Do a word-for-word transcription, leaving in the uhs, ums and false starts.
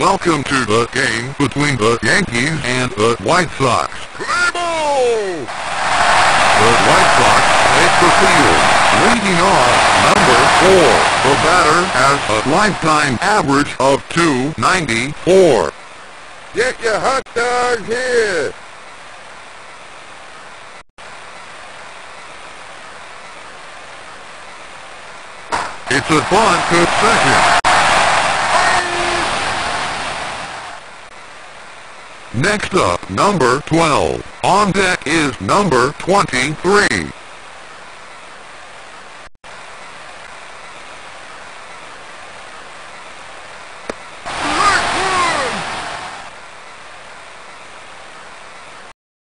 Welcome to the game between the Yankees and the White Sox. Play ball! The White Sox take the field. Leading off, number four. The batter has a lifetime average of two ninety-four. Get your hot dog here! It's a bunt to second. Next up, number twelve. On deck is number twenty-three.